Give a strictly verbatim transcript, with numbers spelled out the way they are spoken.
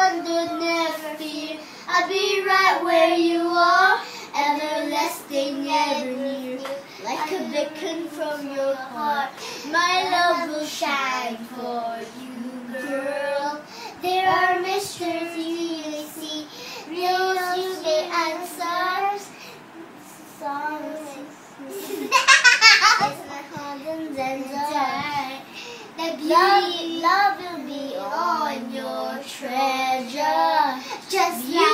wonder, never fear. I'll be right where you are, everlasting, ever near. Like a beacon from your heart, my love will shine for you, girl. There are mysteries you see, riddles you may answer, songs, it's my heart and joy. The beauty, love will be on your treasure, just like